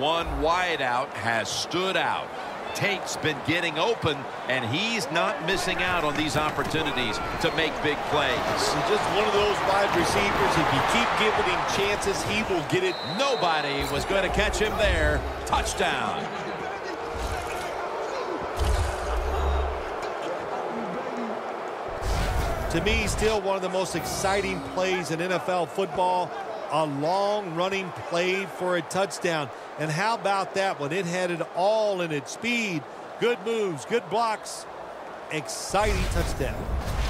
One wide out has stood out. Tate's been getting open, and he's not missing out on these opportunities to make big plays. He's just one of those wide receivers. If you keep giving him chances, he will get it. Nobody was going to catch him there. Touchdown. To me, still one of the most exciting plays in NFL football. A long running play for a touchdown. And how about that one? It had it all in its speed. Good moves, good blocks. Exciting touchdown.